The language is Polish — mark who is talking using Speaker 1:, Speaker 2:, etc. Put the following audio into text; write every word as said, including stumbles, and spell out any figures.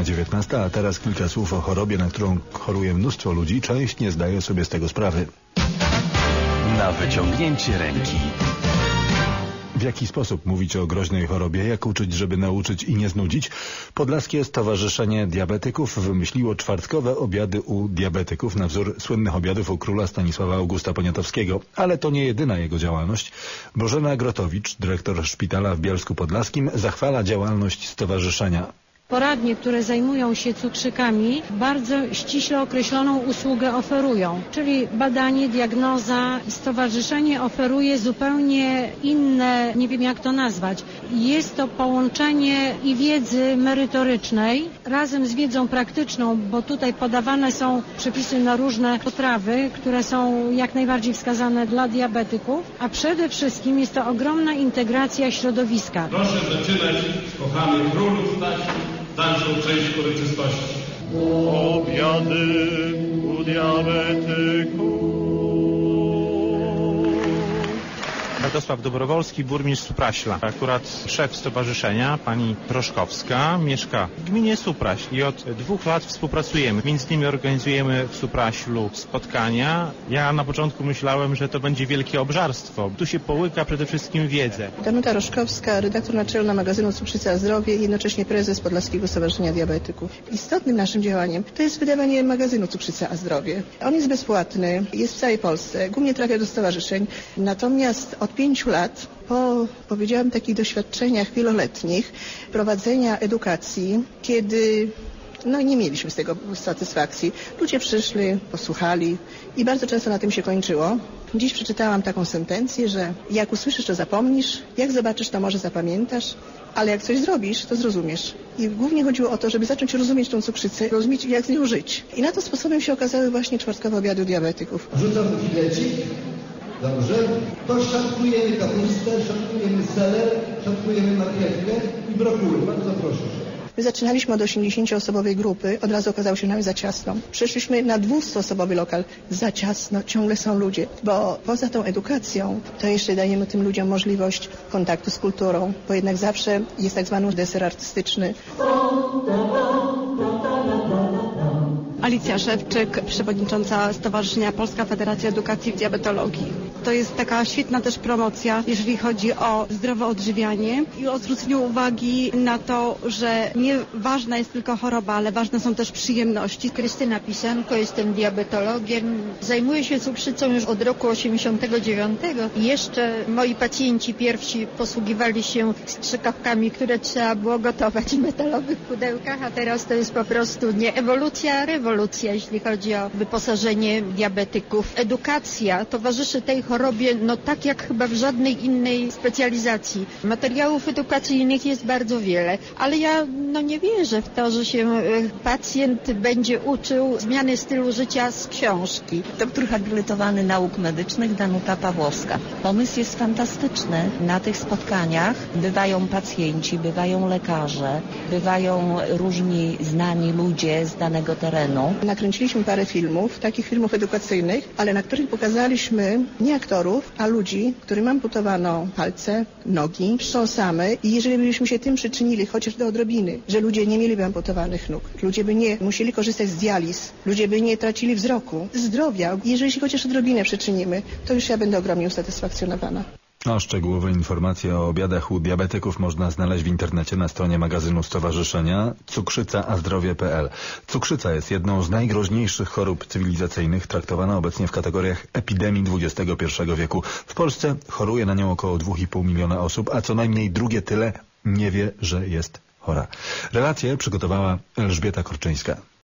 Speaker 1: dziewiętnasta, a teraz kilka słów o chorobie, na którą choruje mnóstwo ludzi. Część nie zdaje sobie z tego sprawy.
Speaker 2: Na wyciągnięcie ręki.
Speaker 1: W jaki sposób mówić o groźnej chorobie, jak uczyć, żeby nauczyć i nie znudzić? Podlaskie Stowarzyszenie Diabetyków wymyśliło czwartkowe obiady u diabetyków na wzór słynnych obiadów u króla Stanisława Augusta Poniatowskiego. Ale to nie jedyna jego działalność. Bożena Grotowicz, dyrektor szpitala w Bielsku Podlaskim, zachwala działalność stowarzyszenia.
Speaker 3: Poradnie, które zajmują się cukrzykami, bardzo ściśle określoną usługę oferują, czyli badanie, diagnoza. Stowarzyszenie oferuje zupełnie inne, nie wiem jak to nazwać. Jest to połączenie i wiedzy merytorycznej razem z wiedzą praktyczną, bo tutaj podawane są przepisy na różne potrawy, które są jak najbardziej wskazane dla diabetyków, a przede wszystkim jest to ogromna integracja środowiska.
Speaker 4: Proszę zaczynać z kochanych królów dalszą część uroczystości.
Speaker 5: Obiady u diabetyków.
Speaker 6: Radosław Dobrowolski, burmistrz Supraśla. Akurat szef stowarzyszenia, pani Proszkowska, mieszka w gminie Supraśl i od dwóch lat współpracujemy. Między innymi organizujemy w Supraślu spotkania. Ja na początku myślałem, że to będzie wielkie obżarstwo. Tu się połyka przede wszystkim wiedzę.
Speaker 7: Danuta Roszkowska, redaktor naczelna magazynu Cukrzyca Zdrowie i jednocześnie prezes Podlaskiego Stowarzyszenia Diabetyków. Istotnym naszym działaniem to jest wydawanie magazynu Cukrzyca a Zdrowie. On jest bezpłatny, jest w całej Polsce, głównie trafia do stowarzyszeń. Natomiast od pięciu lat, po, powiedziałam, takich doświadczeniach wieloletnich prowadzenia edukacji, kiedy no nie mieliśmy z tego satysfakcji. Ludzie przyszli, posłuchali i bardzo często na tym się kończyło. Dziś przeczytałam taką sentencję, że jak usłyszysz, to zapomnisz, jak zobaczysz, to może zapamiętasz, ale jak coś zrobisz, to zrozumiesz. I głównie chodziło o to, żeby zacząć rozumieć tą cukrzycę, rozumieć, jak z nią żyć. I na to sposobem się okazały właśnie czwartkowe obiady u diabetyków.
Speaker 8: Rzucam filecik. Dobrze? To szatkujemy kapustę, szatkujemy seler, szatkujemy marchewkę i brokuły. Bardzo proszę.
Speaker 7: My zaczynaliśmy od osiemdziesięcioosobowej grupy, od razu okazało się nam za ciasno. Przeszliśmy na dwieścioosobowy lokal, za ciasno, ciągle są ludzie. Bo poza tą edukacją, to jeszcze dajemy tym ludziom możliwość kontaktu z kulturą, bo jednak zawsze jest tak zwany deser artystyczny.
Speaker 9: Alicja Szewczyk, przewodnicząca Stowarzyszenia Polska Federacja Edukacji w Diabetologii. To jest taka świetna też promocja, jeżeli chodzi o zdrowe odżywianie i o zwróceniu uwagi na to, że nie ważna jest tylko choroba, ale ważne są też przyjemności.
Speaker 10: Krystyna Pisanko, jestem diabetologiem. Zajmuję się cukrzycą już od roku osiemdziesiątego dziewiątego. Jeszcze moi pacjenci pierwsi posługiwali się strzykawkami, które trzeba było gotować w metalowych pudełkach, a teraz to jest po prostu nie ewolucja, a rewolucja. Jeśli chodzi o wyposażenie diabetyków. Edukacja towarzyszy tej chorobie, no tak jak chyba w żadnej innej specjalizacji. Materiałów edukacyjnych jest bardzo wiele, ale ja no nie wierzę w to, że się pacjent będzie uczył zmiany stylu życia z książki.
Speaker 11: Doktor habilitowany nauk medycznych Danuta Pawłowska. Pomysł jest fantastyczny. Na tych spotkaniach bywają pacjenci, bywają lekarze, bywają różni znani ludzie z danego terenu.
Speaker 7: Nakręciliśmy parę filmów, takich filmów edukacyjnych, ale na których pokazaliśmy nie aktorów, a ludzi, którym amputowano palce, nogi, wstrząsamy i jeżeli byśmy się tym przyczynili, chociaż do odrobiny, że ludzie nie mieliby amputowanych nóg, ludzie by nie musieli korzystać z dializ, ludzie by nie tracili wzroku, zdrowia, jeżeli się chociaż odrobinę przyczynimy, to już ja będę ogromnie usatysfakcjonowana.
Speaker 1: A szczegółowe informacje o obiadach u diabetyków można znaleźć w internecie na stronie magazynu Stowarzyszenia cukrzyca a zdrowie kropka p l. Cukrzyca jest jedną z najgroźniejszych chorób cywilizacyjnych, traktowana obecnie w kategoriach epidemii dwudziestego pierwszego wieku. W Polsce choruje na nią około dwa i pół miliona osób, a co najmniej drugie tyle nie wie, że jest chora. Relację przygotowała Elżbieta Korczyńska.